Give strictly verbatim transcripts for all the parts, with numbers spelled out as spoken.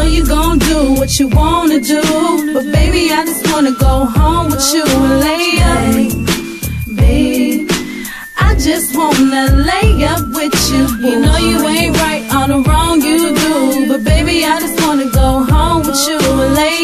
know you gon' do what you wanna do, but baby, I just wanna go home with you and lay up, babe. I just wanna lay up with you. You know you ain't right on the wrong you do, but baby, I just wanna go home with you and lay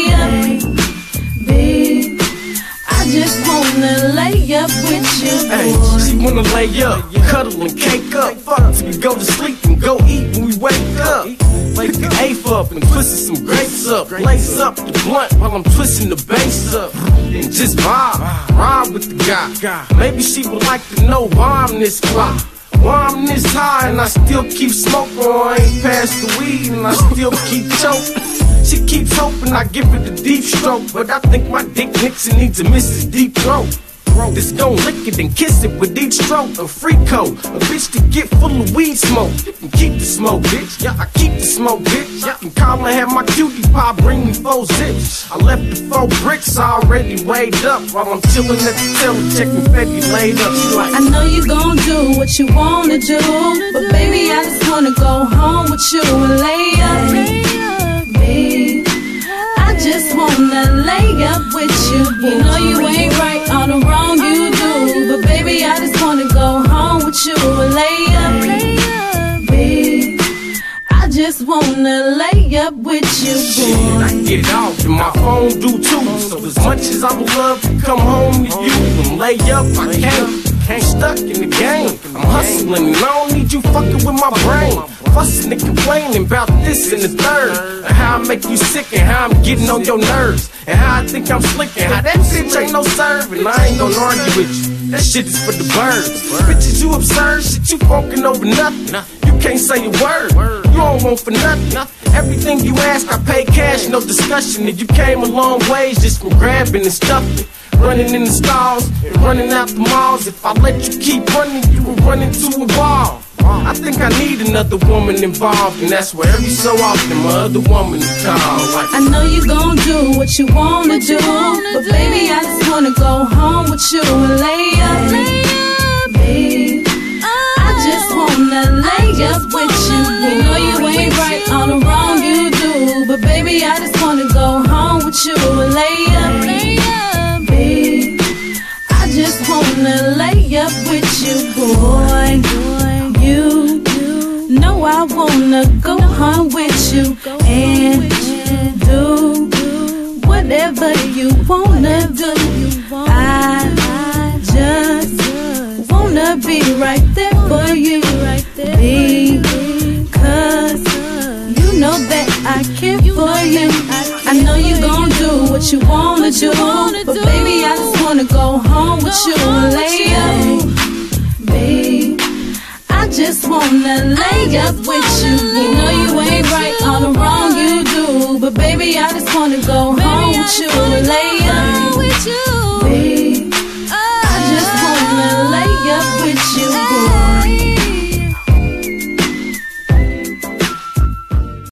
up, babe. I just wanna lay up with you. Hey, she wanna lay up, cuddle and cake up, fuck till we go to sleep and go eat when we wake up. Pick the eighth up and twist some grapes up, lace up the blunt while I'm twisting the bass up, and just vibe, ride with the guy. Maybe she would like to know why I'm this fly, why I'm this high, and I still keep smoking. Or I ain't past the weed and I still keep choking. She keeps hoping I give it a deep stroke, but I think my Dick Nixon needs a Missus Deep Throat. This gon' lick it and kiss it with each stroke. A free code, a bitch to get full of weed smoke. You can keep the smoke, bitch. Yeah, I keep the smoke, bitch. I can call and have my cutie pie bring me four zips. I left the four bricks already weighed up while I'm chillin' at the teller checking Fetty laid up. She like, I know you gon' do what you wanna do, but baby, I just wanna go home with you and lay up, babe. I just wanna lay up with you. You know you ain't right on the wrong you do, but baby, I just wanna go home with you and lay up, babe. I just wanna lay up with you, boy. Shit, I get it off and my phone do too. So as much as I would love to come home to you and lay up, I can't. Ain't stuck in the game. I'm hustling and I don't need you fucking with my brain. Fussing and complaining about this and the third, and how I make you sick and how I'm getting on your nerves, and how I think I'm slick and how that bitch ain't no serving. I ain't gonna argue with you. That shit is for the birds. Bitches, you absurd shit, you funkin' over nothing. You can't say a word. You don't want for nothing. Everything you ask, I pay cash, no discussion. And you came a long ways just from grabbing and stuffing. Running in the stalls and running out the malls. If I let you keep running, you will run into a wall. I think I need another woman involved, and that's where every so often my other woman is called. Like, I know you gon' do what you wanna do, but baby, I just wanna go home with you and lay up, babe. I just wanna lay up with you. You know you ain't right on the wrong you do, but baby, I just wanna go home with you and lay up, babe. I just wanna lay up with you, boy. You know I wanna go home with you and do whatever you wanna do. I just wanna be right there for you, because you know that I care for you. I know you gon' do what you wanna do, but baby, I just wanna go home with you and lay up, babe. I just wanna lay up with you.